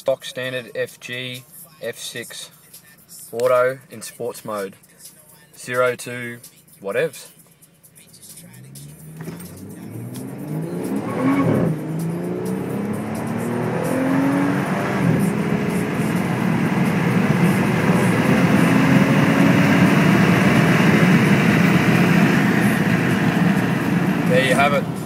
Stock standard FG, F6, auto in sports mode, 0 to whatevs. There you have it.